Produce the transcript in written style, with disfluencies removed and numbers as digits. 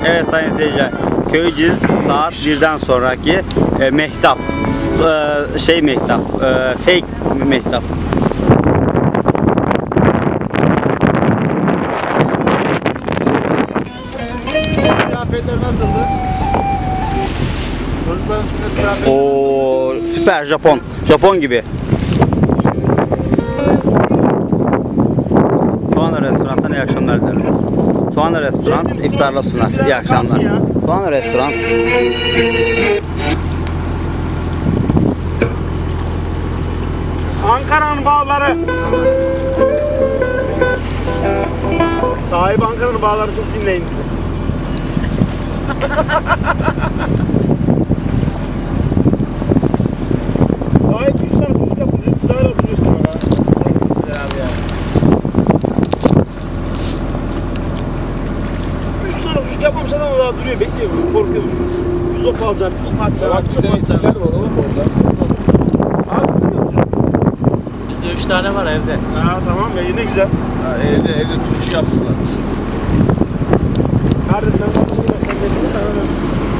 Evet sayın seyirciler, Köyceğiz saat 1'den sonraki mehtap, mehtap, fake mehtap. Kıyafetler nasıldı? Çocukların sünnet kıyafetleri Oo, süper Japon gibi. Tuana Restoran'tan iyi akşamlar dilerim. Tuana Restoran iftarla sunar. İyi akşamlar. Tuana Restoran. Ankara'nın bağları. Sahibi Ankara'nın bağları çok dinleyin. Sahibi 3 tane çocuk yapıyor. Sırayla oturuyorsun ama. Abi ya. 3 tane çocuk yapmamış adam daha duruyor, bekliyormuş, korkuyormuş. Bir sopa alacak, bir atacak. Bak güzel insanlar var oğlum orada. Abi sen biliyor musun? Bizde 3 tane var evde. Ha tamam ya, yine güzel. Ha, evde turuş yaptılar. Kardeşim sen de bir tane.